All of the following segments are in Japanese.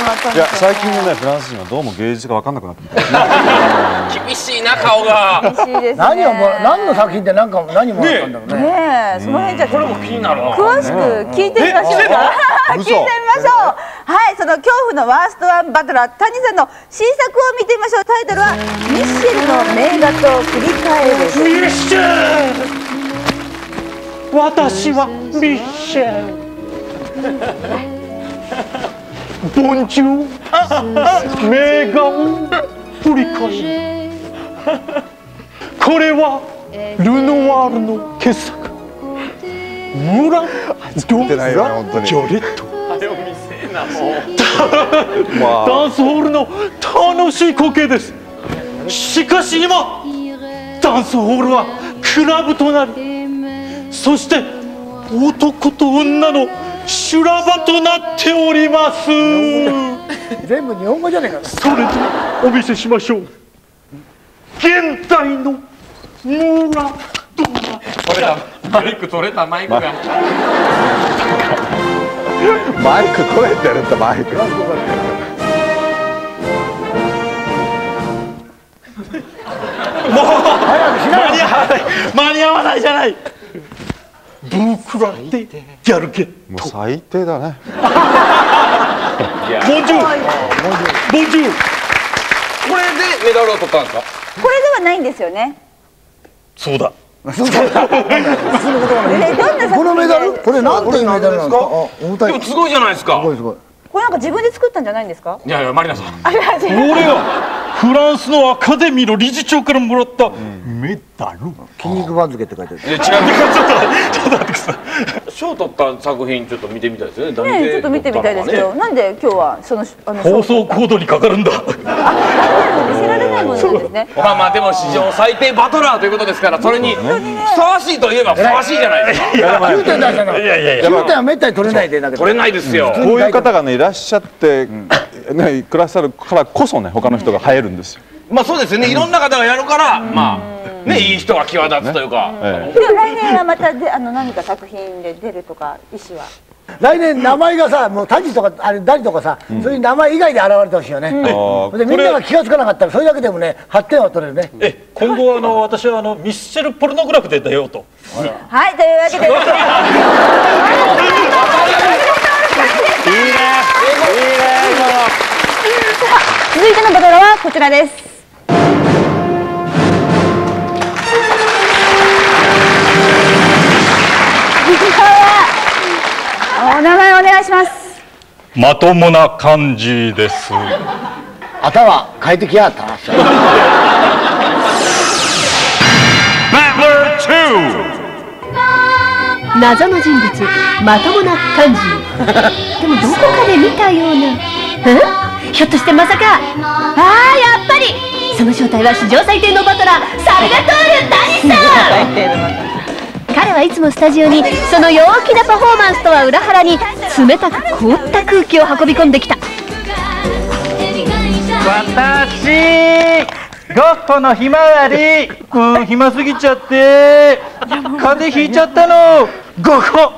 いや最近のねフランス人はどうも芸術が分かんなくなってきた。 厳しいな顔が。 嬉しいですね。何の作品で何もらったんだろうね。 ねえ、その辺じゃこれも気になるな。 詳しく聞いてみましょうか。聞いてみましょう。はい、その恐怖のワーストワンバトラー谷さんの新作を見てみましょう。タイトルはミッシェルの名画と振り返る。 ミッシェル。私はミッシェル。ボンジュール。名画を振り返る。これはルノワールの傑作。ムラン・ド・ジョレット。ダンスホールの楽しい光景です。しかし今ダンスホールはクラブとなり、そして男と女の修羅場となっております。 全部日本語じゃねえか。 それでお見せしましょう。現代のムラドナ。 取れたマイク取れたマイクが。 マイク取れてるってマイク。 間に合わないじゃない。僕らでやるけ。 もう最低だね。 ボンジュール。ボンジュール。 これでメダルを取ったんですか。 これではないんですよね。 そうだ。 このメダル、これなんていうメダルなんですか。 でもすごいじゃないですか。 すごいすごい。 これなんか自分で作ったんじゃないんですか。 いやいやマリナさん。 これはフランスのアカデミーの理事長からもらったメダル。 筋肉番付って書いてある。 違う。ちょっと待ってください。賞取った作品ちょっと見てみたいですよね。 ね、ちょっと見てみたいですけど、なんで今日はその放送コードにかかるんだ。 見せられないものなんですね。 まあまあでも史上最低バトラーということですから、それにふさわしいといえばふさわしいじゃないですか。 9点だじゃない。9点はめったに取れないでだけど。 取れないですよ。 こういう方がねいらっしゃってねくださるからこそね他の人が入るんですよ。 まあそうですよね。いろんな方がやるからまあねいい人が際立つというか。 でも来年はまたで何か作品で出るとか意思は。 来年名前がさ、もうタジとかあれダリとかさ、そういう名前以外で現れてほしいよね。でみんなが気が付かなかったらそれだけでもね8点は取れるね。 今後私はミッシェルポルノグラフで出ようと。 はい、というわけで続いてのバトルはこちらです。お名前お願いします。 まともな感じです。 頭変えてきやった。 謎の人物まともな感じ。でもどこかで見たような。ひょっとしてまさか。やっぱりその正体は史上最低のバトラーサルガトール・ダニさん。彼はいつもスタジオにその陽気なパフォーマンスとは裏腹に冷たく凍った空気を運び込んできた。 私ゴッホのひまわり、暇すぎちゃって風邪ひいちゃったの。ゴッホ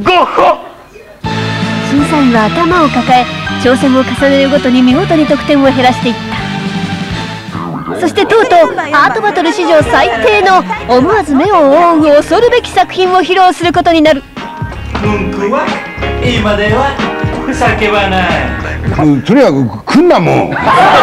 審査員は頭を抱え挑戦を重ねるごとに見事に得点を減らしていった。そしてとうとうアートバトル史上最低の思わず目を覆う恐るべき作品を披露することになる。 文句は今では叫ばない。 とにかく来んなもん。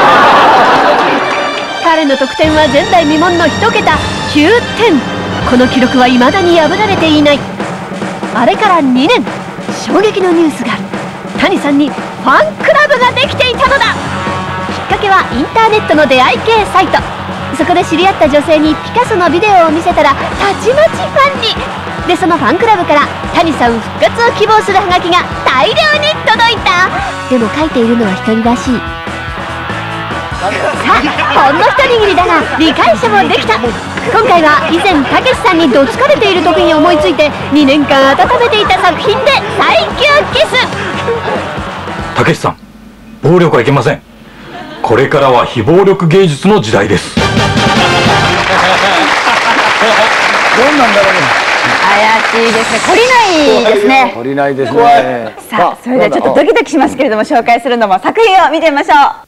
彼の得点は前代未聞の1桁9点。この記録は未だに破られていない。あれから2年、衝撃のニュースがある。谷さんにファンクラブができていたのだ。きっかけはインターネットの出会い系サイト。そこで知り合った女性にピカソのビデオを見せたらたちまちファンに。でそのファンクラブから谷さん復活を希望するハガキが大量に届いた。でも書いているのは1人らしい。さあほんの一握りだが理解者もできた。今回は以前たけしさんにどつかれている時に思いついて2年間温めていた作品で最強キス。 たけしさん、暴力はいけません。これからは非暴力芸術の時代です。 どんなんだろうね。 はしいですね。懲りないですね。 懲りないですね。 さあ、それではちょっとドキドキしますけれども、紹介するのも作品を見てみましょう。